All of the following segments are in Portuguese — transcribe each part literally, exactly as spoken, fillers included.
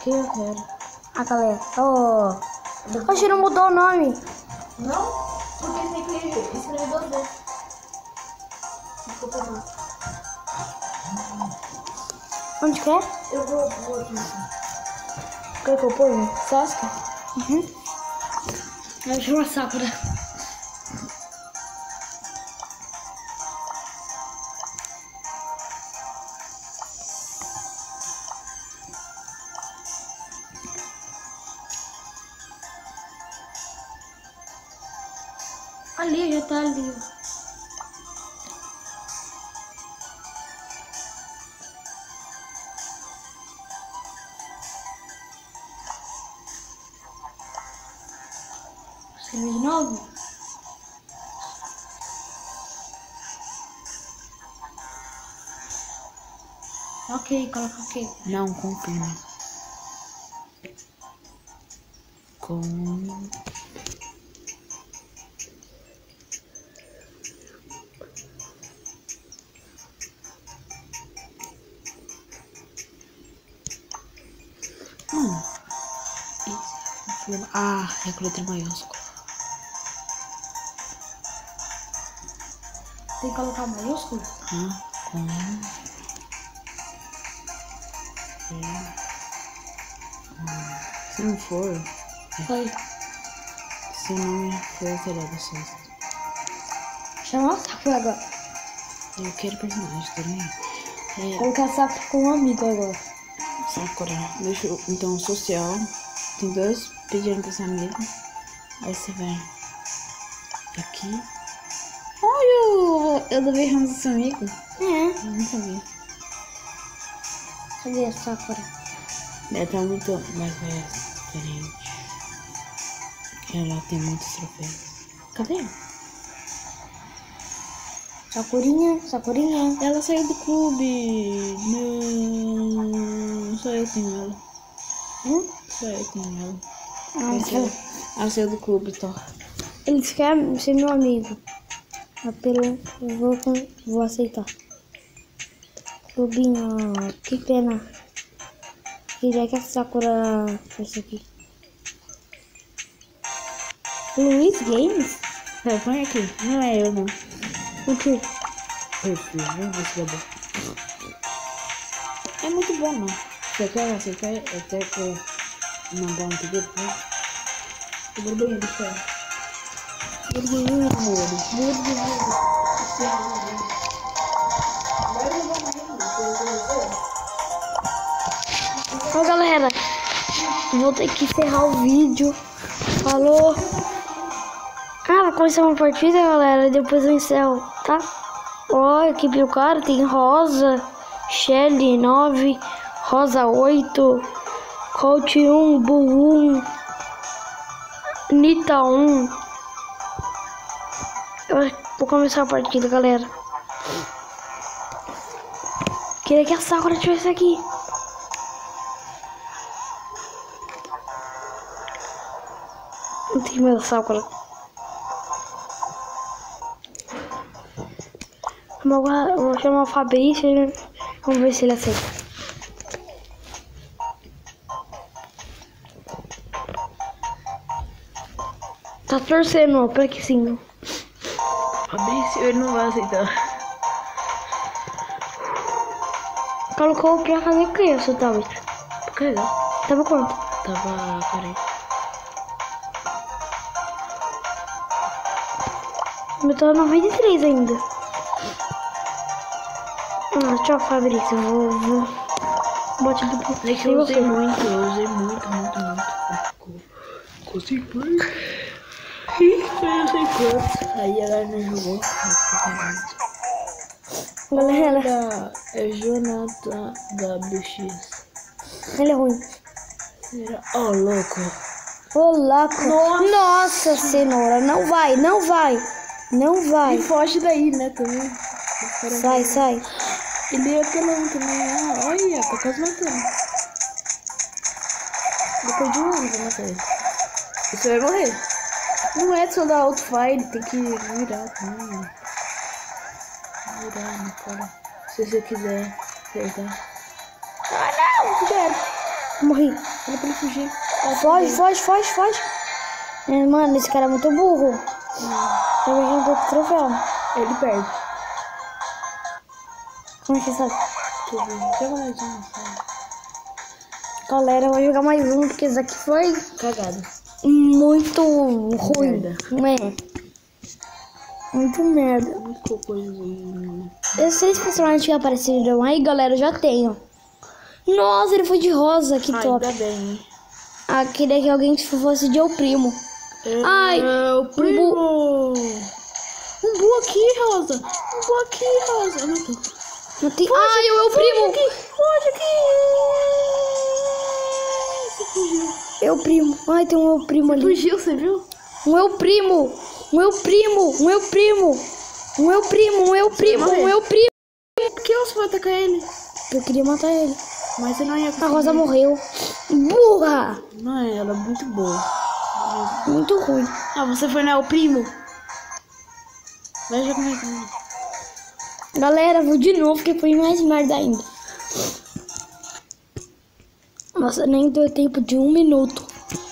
que eu quero. Ah, galera. Oh. Oxe, não mudou o nome. Não? Porque tem que escrever duas vezes. Desculpa, não. Onde que é? Eu vou, vou aqui. Quer que eu ponho? Sasuke? Uhum. Eu chamo a Sakura. Ali, já tá ali. Escrever de novo? Ok, coloca ok. Não, com pena. Com... Hum. Esse... Ah, é com letra maiúscula. Tem que colocar maiúsculo? Hum, com... É. Hum. Se não for... Foi. Se não for alterado, só. Chama a Sakura agora. Eu quero personagem também. É, Colocar Sakura com um amigo agora. Sakura. Deixa eu... Então, social. Tem dois pedindo pra esse amigo. Aí você vai aqui. Olha, eu levei Ramos do seu amigo. É. Eu não sabia. Cadê a Sakura? Ela tá muito mais velha, diferente. Ela tem muitos troféus. Cadê? Sakurinha, Sakurinha. Ela saiu do clube. Não, só eu tenho ela. Hum? Só eu tenho ela. Ah, Ela então, saiu, ela saiu do clube, então. eles querem ser meu amigo. Apelo, eu vou, com- vou aceitar. Clubinho, que pena. Queria que a Sakura fosse aqui. Luiz Games? É, põe aqui. Não é eu, não. O quê? Perfil, vamos ver se dá bom. É muito bom, não. Você quer, você quer até que eu mandar um pedido pra ele? Eu vou bem, deixa eu. Burguinho. Ó, galera, vou ter que encerrar o vídeo. Falou. Ah, vai começar uma partida, galera, e depois eu encerro, tá? Ó, a equipe do cara tem Rosa, Shelly nove, Rosa oito, Colt um, Bull um, Nita um. Eu vou começar a partida, galera. Queria que a Sakura estivesse aqui. Não tem medo da Sakura. Vamos agora- eu vou chamar o Fabrício e vamos ver se ele aceita. Tá torcendo, ó, pra que sim. Fabrício, ele não vai aceitar. Colocou pra fazer o que, seu tablet? Por que não? Tava quanto? Tava, peraí. Eu tô noventa e três ainda. Ah, tchau, Fabrício. Vou, vou... Bote do É que eu usei muito, eu usei muito, muito, muito. Ficou sem play. Ih, eu sei quantos. Aí ela não jogou. Galera, Olha, é Jonathan W X. ele é ruim. Será? Ó, louco. Ô, louco. Nossa. Nossa, cenoura. Não vai, não vai. Não vai. E foge daí, né, também. Sai, sai. Ele é pelão também. Ah, olha, tá quase matando. Depois de um ano vai matar ele. Você vai morrer. Não é só dar outfire, tem que virar também. Virar no cara. Se você quiser acertar. Ah, não! Já era. Morri. Olha pra ele fugir. Foge, foge, foge, foge. É, mano, esse cara é muito burro. Eu vejo um pouco troféu. Ele perde. Como é que você sabe? Deixa eu ver. Joga mais um. Galera, eu vou jogar mais um, porque esse aqui foi Cagada. muito ruim. Merda. É. Muito merda. Muito cocôzinho. Esses três personagens que apareceram aí, galera, eu já tenho. Nossa, ele foi de rosa, que Ai, top. ainda bem, hein? Ah, queria que alguém fosse de eu primo. Ai, É o primo. Um bu aqui, Rosa. Um bu aqui, Rosa. Eu não tô. Não tem... Ai, o meu primo. Foge aqui. Você fugiu. Eu primo. Ai, tem um meu primo ali. Fugiu, você viu? Um meu primo. Um meu primo. Um meu primo. Um meu primo. Um meu primo. Um meu primo. Por que você vai atacar ele? Eu queria matar ele. Mas você não ia A conseguir. Rosa morreu. Burra. Não é, ela é muito boa. Muito ruim. Ah, você foi, né? O primo. Vai jogar mais um. Galera, vou de novo, que foi mais merda ainda. Nossa, nem deu tempo de um minuto.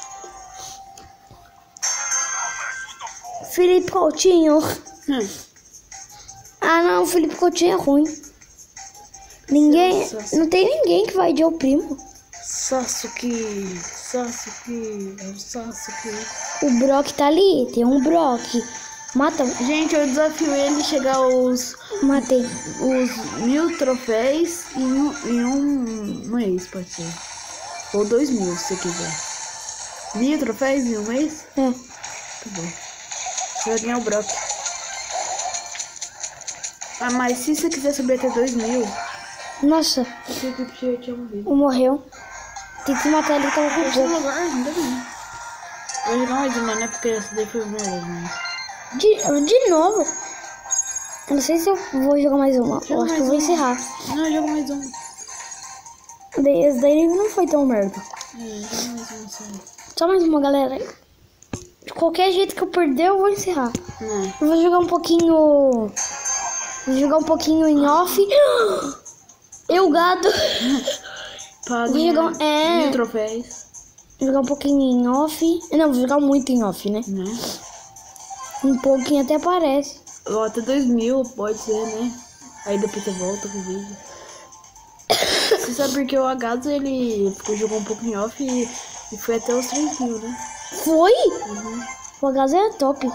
Felipe Coutinho. Hum. Ah, não, o Felipe Coutinho é ruim. Ninguém, Nossa. não tem ninguém que vai de eu primo. Sasuke. Sasuke. É o Sasuke. O Brock tá ali, tem um Brock. Mata, Gente, eu desafio ele a chegar aos matei. os mil troféus em um, em um mês, pode ser. Ou dois mil, se você quiser. Mil troféus em um mês? É. Tá bom. Você vai ganhar o Brock. Ah, mas se você quiser subir até dois mil, Nossa, você tem que tinha morrido. um morreu. Tem que matar ele, tava com Terceiro pouco. lugar, ainda bem. Vou jogar mais uma, né? Porque essa daí foi melhor, né? De, de novo. Eu não sei se eu vou jogar mais uma. Eu Joga acho que mais eu vou uma. encerrar. Não, joga mais um. Daí- Esse daí não foi tão merda. É, joga mais um, só. Só mais uma, galera. De qualquer jeito que eu perder, eu vou encerrar. Não. Eu vou jogar um pouquinho... Vou jogar um pouquinho em off. Eu, gato. Paga Vou jogar um- é. mil troféus. Vou jogar um pouquinho em off. Não, vou jogar muito em off, né? Né? Um pouquinho até parece. Ou até dois mil, pode ser, né? Aí depois você volta com o vídeo. Você sabe porque o Agato, ele jogou um pouco em off e, e foi até os três mil, né? Foi? Uhum. O H Z é top.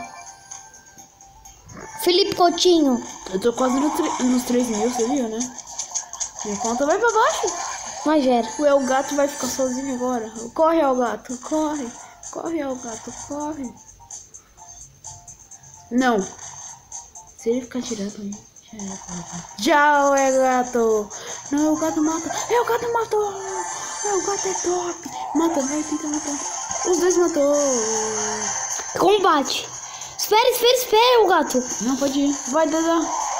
Felipe Coutinho. Eu tô quase no tri- nos três mil, você viu, né? Minha conta vai pra baixo. Mas era. O El Gato vai ficar sozinho agora. Corre, El Gato, corre. Corre, El Gato, corre. Não. Se ele ficar tirando aí. Tchau, El Gato. Não, o gato mata. El Gato matou. El Gato é top. Mata, vai, tenta matar. Os dois matou. Combate. Espera, espera, espera, o gato. Não, pode ir. Vai, Dada.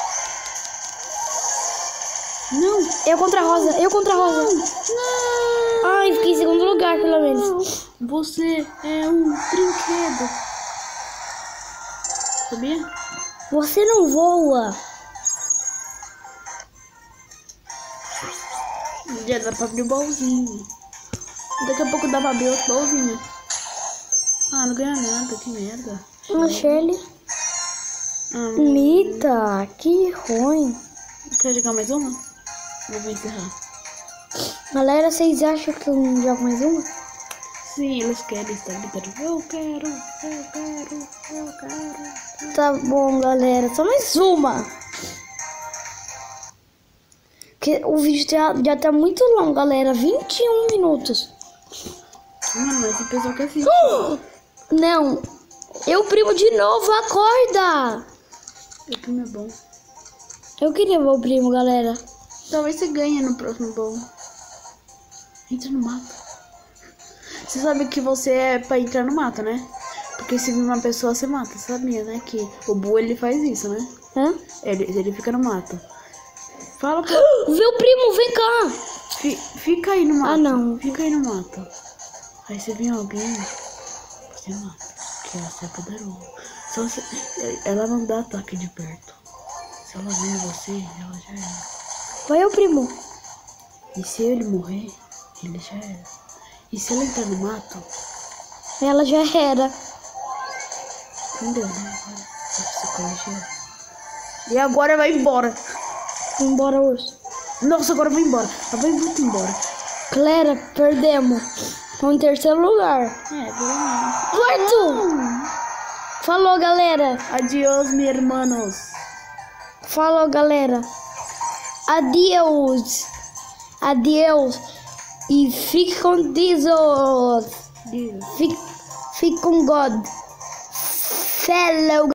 Não. Eu contra a Rosa, eu contra a Rosa. Não. Ai, fiquei em segundo lugar, pelo menos. Você é um brinquedo. Sabia? Você não voa. Já dá pra abrir o baúzinho. Daqui a pouco dá pra abrir outro baúzinho. Ah, não ganha nada, que merda. Uma Shelly. Ah, Mita, que ruim. quer jogar mais uma? Vou encerrar. Galera, vocês acham que eu jogo mais uma? Sim, eles querem estar gritando. Eu quero, eu quero, eu quero. Tá bom, galera. Só mais uma. Porque o vídeo já, já tá muito longo, galera. vinte e um minutos. Mano, mas o pessoal quer assistir. Não. Eu primo de novo, acorda. O primo é bom. Eu queria ver o primo, galera. Talvez você ganhe no próximo bom. Entra no mato. Você sabe que você é pra entrar no mato, né? Porque se vir uma pessoa, você mata. Você sabia, né? Que o Buu, ele faz isso, né? Hã? Ele, ele fica no mato. Fala pra... Vê o primo, vem cá. Fi- Fica aí no mato. Ah, não. Fica aí no mato. Aí você vê alguém, você mata. Que ela é poderosa. Só você... Ela não dá ataque de perto. Se ela vem em você, ela já é. Vai o primo. E se ele morrer, Ele já era. E se ela entrar no mato? Ela já era. Entendeu, né? Psicologia. E agora vai embora. Embora, urso. Nossa, agora vai embora. Ela vai muito embora. Galera, perdemos. Estamos em terceiro lugar. É, pelo menos. Quarto! Falou, galera. Adiós, meus hermanos. Falou, galera. Adeus. Adeus. E fique com Deus. Deus. Fique, fique com God. Fellow.